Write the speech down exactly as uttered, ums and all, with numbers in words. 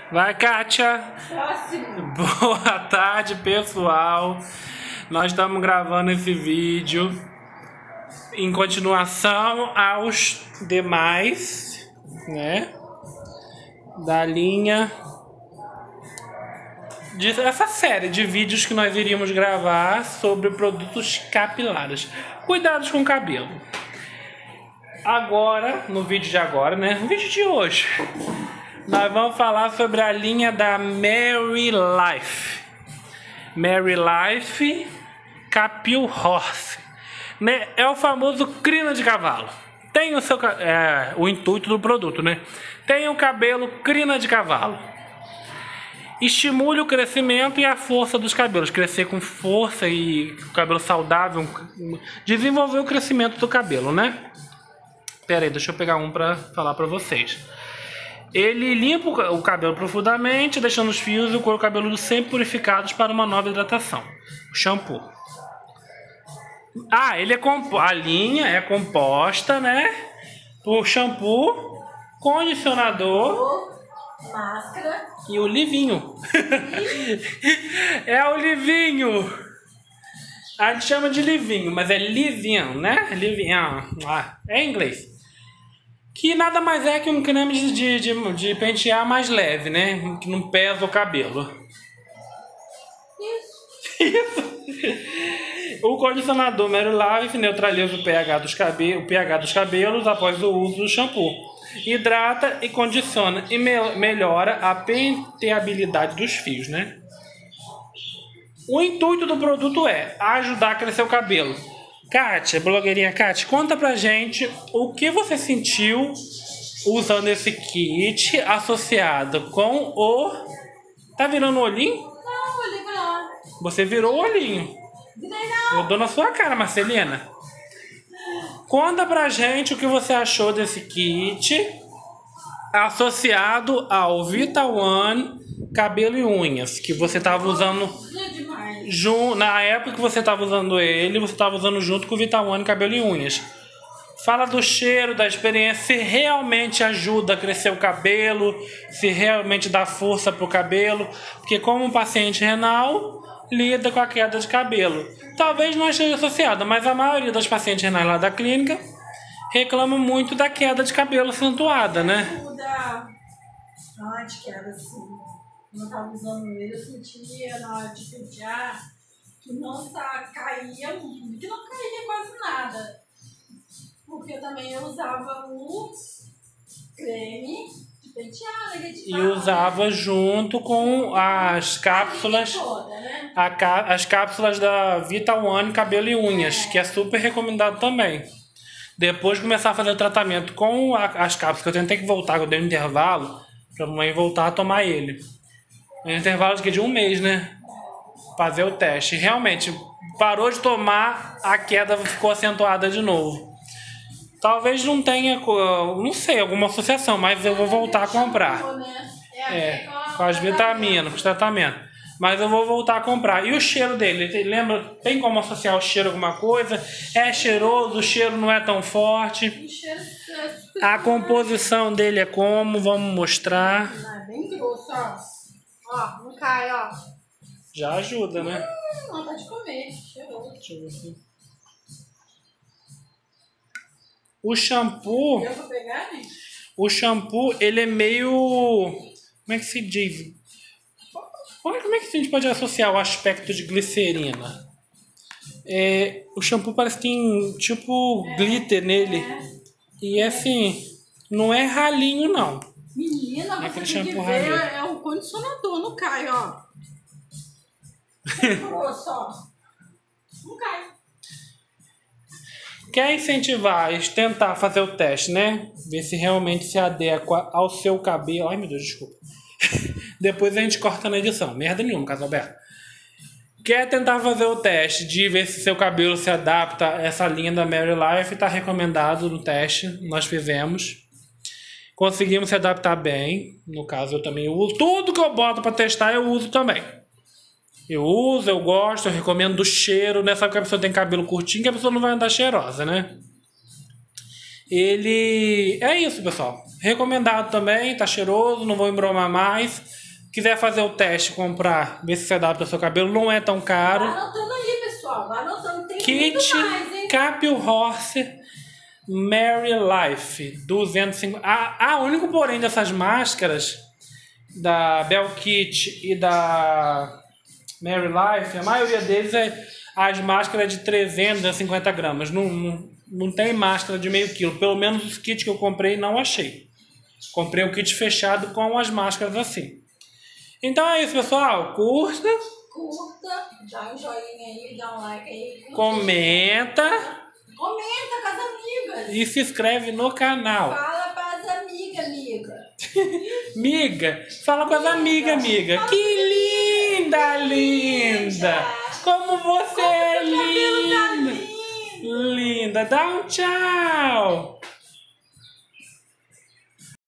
Vai, Kátia. Próximo. Boa tarde, pessoal. Nós estamos gravando esse vídeo em continuação aos demais, né? Da linha de essa série de vídeos que nós iríamos gravar sobre produtos capilares. Cuidados com o cabelo. Agora, no vídeo de agora, né? No vídeo de hoje, nós vamos falar sobre a linha da Mary Life. Mary Life Capil Horse. É o famoso crina de cavalo. Tem o seu é, o intuito do produto, né? Tem o cabelo crina de cavalo. Estimule o crescimento e a força dos cabelos. Crescer com força e cabelo saudável. Desenvolver o crescimento do cabelo, né? Pera aí, deixa eu pegar um pra falar pra vocês. Ele limpa o cabelo profundamente, deixando os fios e o couro cabeludo sempre purificados para uma nova hidratação. O shampoo. Ah, ele é comp... a linha é composta, né? Por shampoo, condicionador, máscara e o livinho. É o livinho. A gente chama de livinho, mas é livinho, né? Livinho. Ah, é em inglês. Que nada mais é que um creme de, de, de pentear mais leve, né? Que não pesa o cabelo. Isso. Isso. O condicionador Mary Life neutraliza o pH, dos cabe o pH dos cabelos após o uso do shampoo. Hidrata e condiciona e me melhora a penteabilidade dos fios, né? O intuito do produto é ajudar a crescer o cabelo. Kátia, blogueirinha Kátia, conta pra gente o que você sentiu usando esse kit associado com o... Tá virando o olhinho? Não, olhinho não. Você virou o olhinho. Virei não. Eu dou na sua cara, Marcelina. Conta pra gente o que você achou desse kit associado ao Vita One Cabelo e Unhas, que você tava usando... Na época que você estava usando ele, você estava usando junto com o Vita One Cabelo e Unhas. Fala do cheiro, da experiência, se realmente ajuda a crescer o cabelo, se realmente dá força para o cabelo. Porque como um paciente renal, lida com a queda de cabelo. Talvez não esteja associada, mas a maioria das pacientes renais lá da clínica reclama muito da queda de cabelo acentuada, né? Ajuda antes que era assim. Quando eu estava usando ele, eu sentia na hora de pentear que não sa caía, que não caía quase nada. Porque eu também eu usava o creme de pentear, né? E usava junto com as cápsulas, toda, né? a cá as cápsulas da Vita One Cabelo e Unhas, é. Que é super recomendado também. Depois de começar a fazer o tratamento com a, as cápsulas, que eu tentei que voltar, que eu dei um intervalo, pra mãe voltar a tomar ele. Um intervalo de, de um mês, né? Fazer o teste. Realmente, parou de tomar, a queda ficou acentuada de novo. Talvez não tenha, não sei, alguma associação, mas eu vou voltar a comprar. É, com as vitaminas, com os tratamentos. Mas eu vou voltar a comprar. E o cheiro dele? Lembra? Tem como associar o cheiro a alguma coisa? É cheiroso, o cheiro não é tão forte. A composição dele é como? Vamos mostrar. É bem grosso, ó. Ó, não cai, ó. Já ajuda, né? Hum, não, pode comer. Cheiroso. Deixa eu ver aqui. O shampoo... Deu pra pegar, né? O shampoo, ele é meio... Como é que se diz? Como é que a gente pode associar o aspecto de glicerina? É, o shampoo parece que tem tipo é, glitter nele. É. E assim, não é ralinho, não. Menina, é você tem que ver, é o condicionador, não cai, ó. É grosso, ó. Não cai. Quer incentivar, tentar fazer o teste, né? Ver se realmente se adequa ao seu cabelo. Ai, meu Deus, desculpa. Depois a gente corta na edição. Merda nenhuma, Casalberto. Quer tentar fazer o teste de ver se seu cabelo se adapta a essa linha da Mary Life? Está recomendado no teste. Nós fizemos. Conseguimos se adaptar bem. No caso, eu também uso. Tudo que eu boto para testar, eu uso também. Eu uso, eu gosto, eu recomendo do cheiro. Não é só que a pessoa tem cabelo curtinho que a pessoa não vai andar cheirosa, né? Ele... É isso, pessoal. Recomendado também, tá cheiroso, não vou embromar mais. Quiser fazer o teste, comprar, ver se se adapta ao seu cabelo, não é tão caro. Vai anotando aí, pessoal. Vai anotando, tem Kit muito mais, hein? Capil Horse Mary Life duzentos e cinquenta. Ah, ah, o único porém dessas máscaras da Bell Kit e da Mary Life, a maioria deles é as máscaras de trezentos a cinquenta gramas. Não, não, não tem máscara de meio quilo. Pelo menos os kits que eu comprei não achei. Comprei o kit fechado com as máscaras assim. Então é isso, pessoal. Curta. Curta, dá um joinha aí, dá um like aí. Curta. Comenta. Comenta com as amigas. E se inscreve no canal. Fala para as amigas, amiga. Miga, fala com as amigas, amiga. Fala Que linda, linda. Como você Como é seu cabelo tá linda. lindo. Linda. Dá um tchau.